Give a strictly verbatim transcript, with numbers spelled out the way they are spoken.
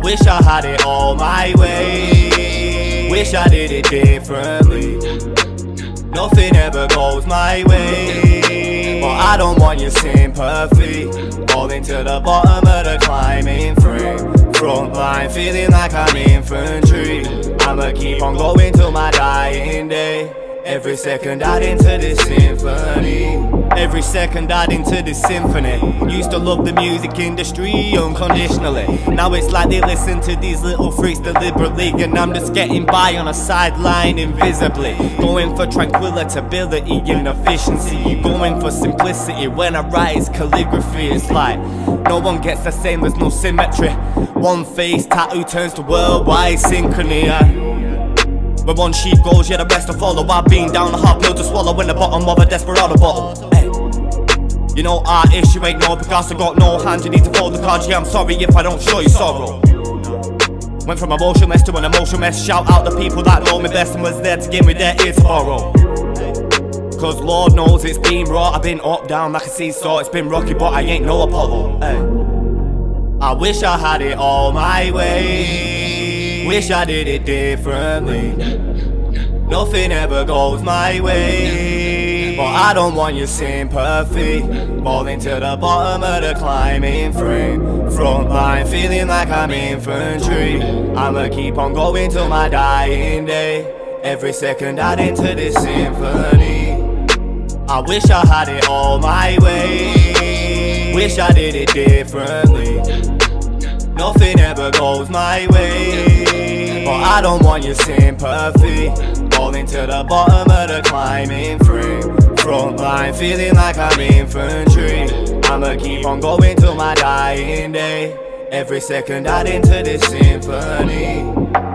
wish I had it all my way. Wish I did it differently. Nothing ever goes my way, but I don't want your sympathy. Falling to the bottom of the climbing frame. Front line feeling like I'm infantry. I'ma keep on going till my dying day. Every second adding to this symphony. Every second adding to this symphony. Used to love the music industry unconditionally. Now it's like they listen to these little freaks deliberately, and I'm just getting by on a sideline invisibly. Going for tranquility, ability and efficiency. Going for simplicity when I write it's calligraphy. It's like no one gets the same, there's no symmetry. One face tattoo turns to worldwide synchrony. I Where one sheep goes, yeah the rest to follow. I've been down a hard pill to swallow in the bottom of a desperado bottle. Hey. You know artist, you ain't no Picasso, got no hands, you need to fold the cards. Yeah, I'm sorry if I don't show you sorrow. Went from emotionless to an emotional mess. Shout out the people that know me best and was there to give me their ear to borrow. Cause Lord knows it's been raw, I've been up, down like a seesaw. It's been rocky but I ain't no Apollo. Hey. I wish I had it all my way. Wish I did it differently. Nothing ever goes my way, but I don't want your sympathy. Falling to the bottom of the climbing frame. Front line feeling like I'm infantry. I'ma keep on going till my dying day. Every second adding to this symphony. I wish I had it all my way. Wish I did it differently. Nothing ever goes my way, but I don't want your sympathy. Falling to the bottom of the climbing frame. Front line feeling like I'm infantry. I'ma keep on going till my dying day. Every second adding to this symphony.